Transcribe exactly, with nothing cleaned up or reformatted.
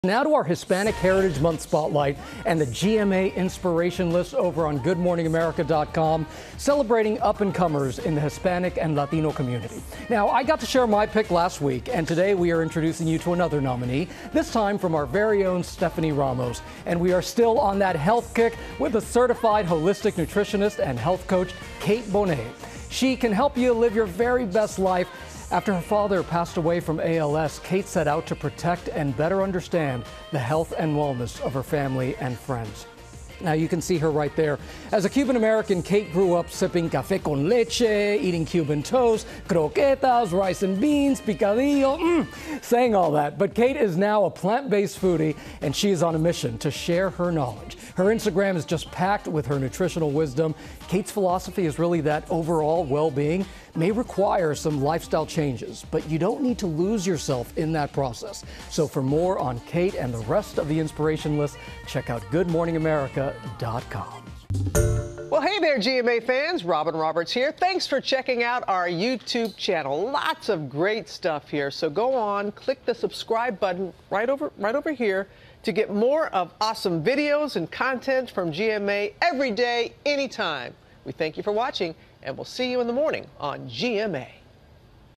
Now to our Hispanic Heritage Month Spotlight and the G M A Inspiration List over on good morning america dot com, celebrating up-and-comers in the Hispanic and Latino community. Now, I got to share my pick last week, and today we are introducing you to another nominee, this time from our very own Stephanie Ramos. And we are still on that health kick with a certified holistic nutritionist and health coach, Kate Bonet. She can help you live your very best life. After her father passed away from A L S, Kate set out to protect and better understand the health and wellness of her family and friends. Now you can see her right there. As a Cuban American, Kate grew up sipping café con leche, eating Cuban toast, croquetas, rice and beans, picadillo, mm, saying all that. But Kate is now a plant-based foodie, and she is on a mission to share her knowledge. Her Instagram is just packed with her nutritional wisdom. Kate's philosophy is really that overall well-being may require some lifestyle changes, but you don't need to lose yourself in that process. So for more on Kate and the rest of the inspiration list, check out good morning america dot com. Well, hey there, G M A fans. Robin Roberts here. Thanks for checking out our YouTube channel. Lots of great stuff here. So go on, click the subscribe button right over, right over here to get more of awesome videos and content from G M A every day, anytime. We thank you for watching, and we'll see you in the morning on G M A.